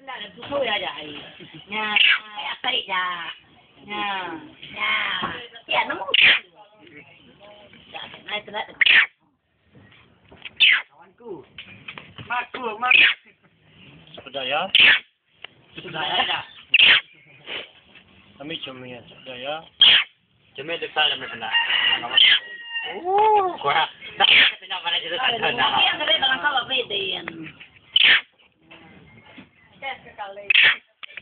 Thôi ya vậy nha cái ya nha ya nó này tôi lại kawanku mak Sudah ya? sudah ya Kami cumi ya, sudah ya? Cumi dekat dalam benar. Oh, kurang. Tak, kita nak mana cerita tentang